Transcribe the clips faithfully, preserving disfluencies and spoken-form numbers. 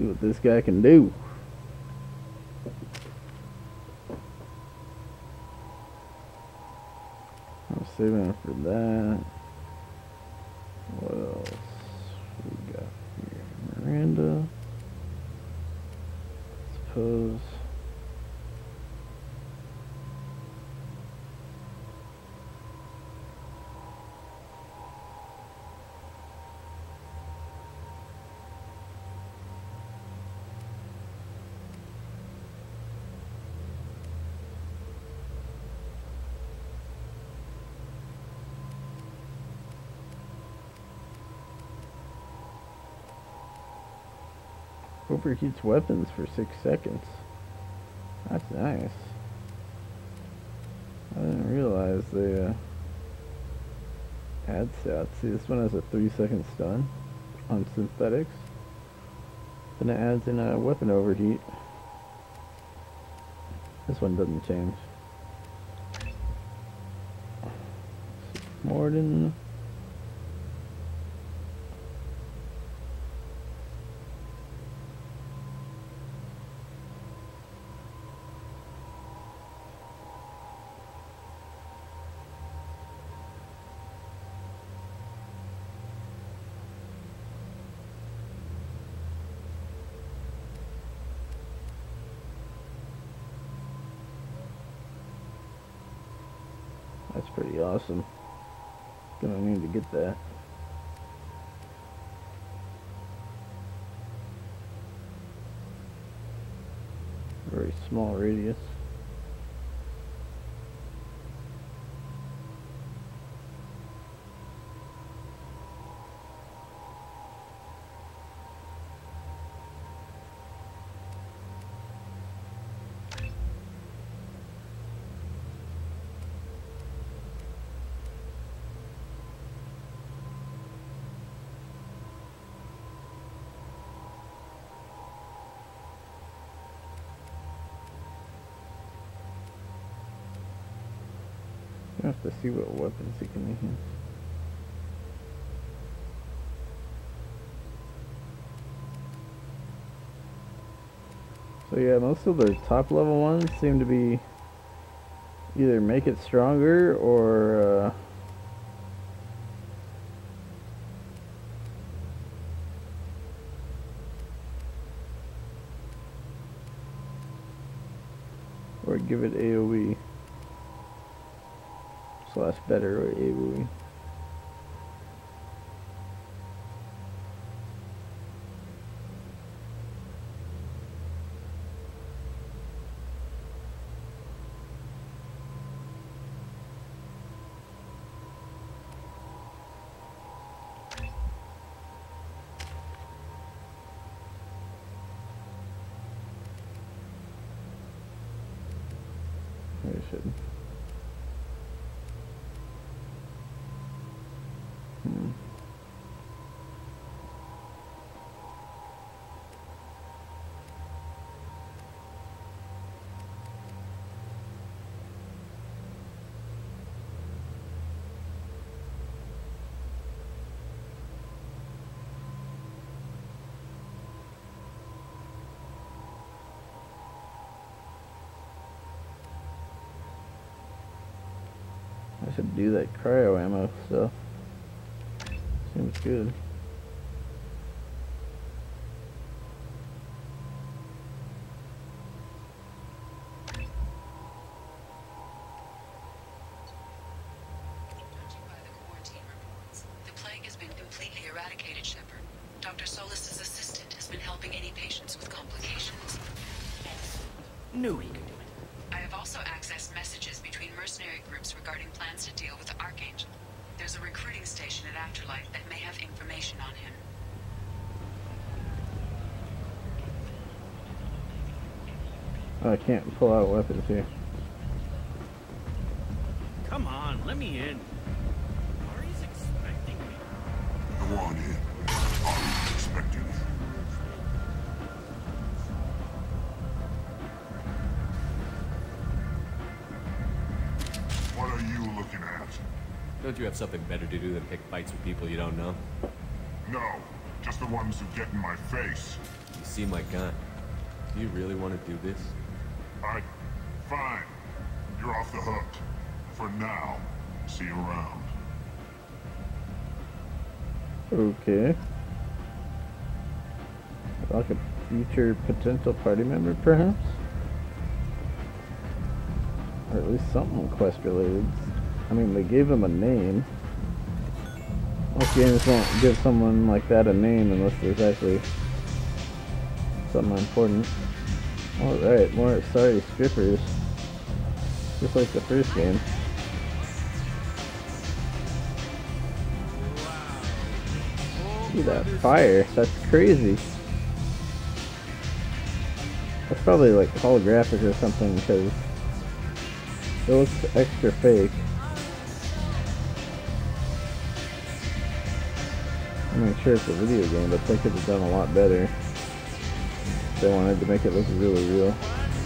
See what this guy can do. I'm saving for that. What else we got here? Miranda. Suppose. Overheats weapons for six seconds. That's nice. I didn't realize they uh, add stats. See, this one has a three second stun on synthetics. Then it adds in a weapon overheat. This one doesn't change. Morden. That's pretty awesome. Gonna need to get that. Very small radius. I have to see what weapons he can use. So yeah, most of the top level ones seem to be either make it stronger or uh, or give it AoE. Slash better or AoE. Maybe I should. Hmm. I should do that cryo ammo stuff. Seems good. Judging by the quarantine reports, the plague has been completely eradicated, Shepard. Doctor Solis's assistant has been helping any patients with complications. Knew he could do it. I have also accessed messages between mercenary groups regarding plans to deal with the Archangel. There's a recruiting station at Afterlife that may have information on him. I can't pull out weapons here. Come on, let me in. Ari's expecting me. Go on in. Ari's expecting you. What are you looking at? Don't you have something better to do than pick fights with people you don't know? No, just the ones who get in my face. You see my gun. Do you really want to do this? I... Fine. You're off the hook. For now. See you around. Okay. Like a future potential party member, perhaps? Or at least something quest related. I mean, they gave him a name. Most games won't give someone like that a name unless there's actually something important. Alright, more sorry strippers. Just like the first game. See that fire? That's crazy. That's probably like holographic or something because it looks extra fake. I mean, sure it's a video game, but they could have done a lot better if they wanted to make it look really real.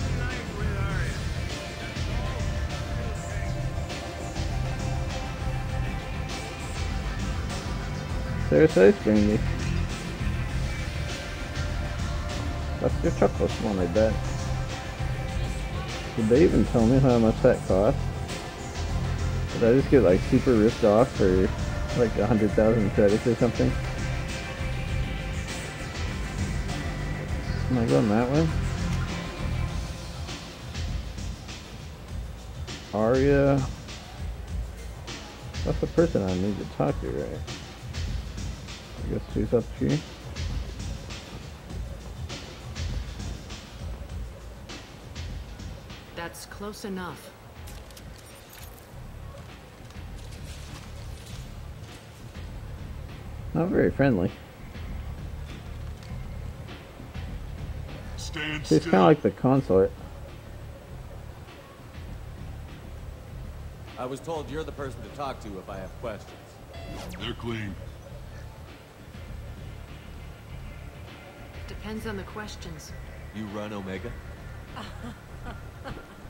There's ice cream. That's your chocolate one, I bet. Did they even tell me how much that cost? Did I just get like super ripped off for like a hundred thousand credits or something? Am I going that way? Arya. That's the person I need to talk to, right? I guess she's up here. That's close enough. Not very friendly. Stand She's still. kind of like the consort. I was told you're the person to talk to if I have questions. They're clean. Depends on the questions. You run Omega?